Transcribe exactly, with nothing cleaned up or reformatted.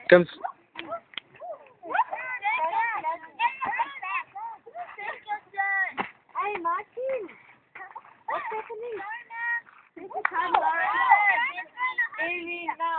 Comes. Hey, Martin. What's happening? This is time, Amy, no.